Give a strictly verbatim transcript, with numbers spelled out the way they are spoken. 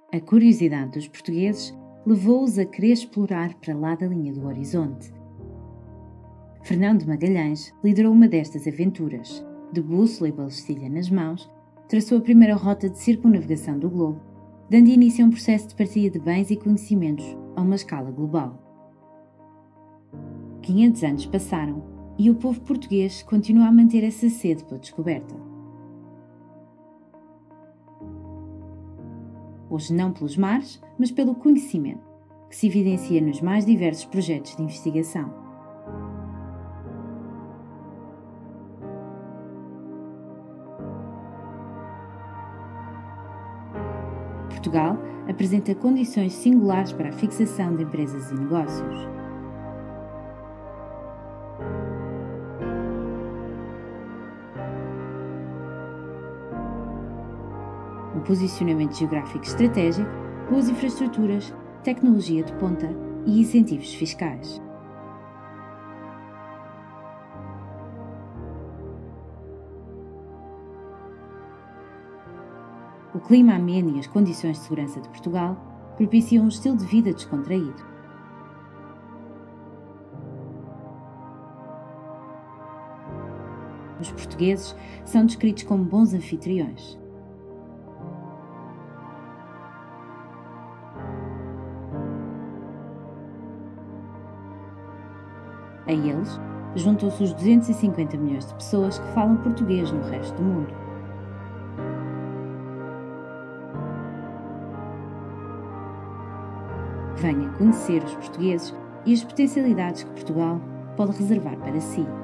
A curiosidade dos portugueses levou-os a querer explorar para lá da linha do horizonte. Fernão de Magalhães liderou uma destas aventuras. De bússola e balestilha nas mãos, traçou a primeira rota de circunnavegação do globo, dando início a um processo de partilha de bens e conhecimentos a uma escala global. quinhentos anos passaram e o povo português continua a manter essa sede pela descoberta. Hoje não pelos mares, mas pelo conhecimento, que se evidencia nos mais diversos projetos de investigação. Portugal apresenta condições singulares para a fixação de empresas e negócios. Um posicionamento geográfico estratégico, boas infraestruturas, tecnologia de ponta e incentivos fiscais. O clima ameno e as condições de segurança de Portugal propiciam um estilo de vida descontraído. Os portugueses são descritos como bons anfitriões. A eles, juntam-se os duzentos e cinquenta milhões de pessoas que falam português no resto do mundo. Venha conhecer os portugueses e as potencialidades que Portugal pode reservar para si.